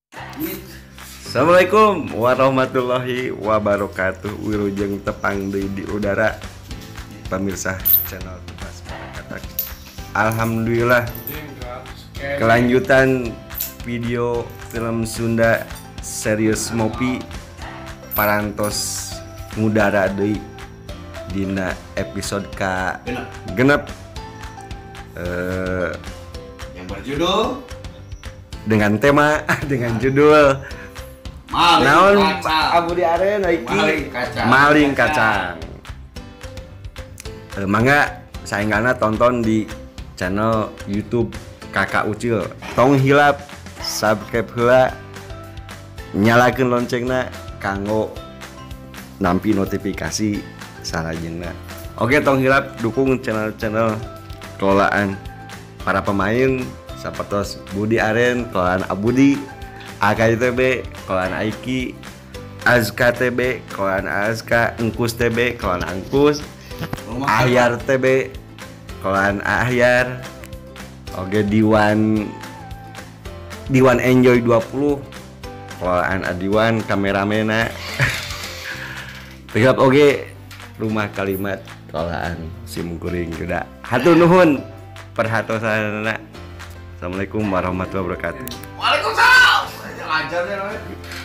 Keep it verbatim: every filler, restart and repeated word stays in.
Assalamualaikum warahmatullahi wabarakatuh. Wilujeng tepang deui di udara pemirsa channel Tebas Kata. Alhamdulillah kelanjutan video film Sunda Serius Mopi parantos ngudara deui dina episode ka genep eh, yang berjudul dengan tema dengan judul Maling naon Kacang. Abu di Aren iki Maling Kacang. Maling Kacang. Eh, mangga saenggana tonton di channel YouTube Kakak Ucil. Tong hilap subscribe heula, nyalakeun loncengna kanggo nampi notifikasi salajengna. Oke, tong hilap dukung channel-channel kelolaan para pemain sapertos Budi Aren, kelolaan Abudi, A K T B, kelolaan Aiki, Azka T B, kelolaan Azka, Engkus T B, kelolaan Angkus, Ahyar T B, kelolaan Ahyar, oke Diwan Diwan Enjoy dua puluh, kelolaan Adiwan, kameramena, tegap oke rumah kalimat kelolaan Simkuring Geda. Hatur nuhun perhatosanna. Assalamualaikum warahmatullahi wabarakatuh. Waalaikumsalam. Ajar ya.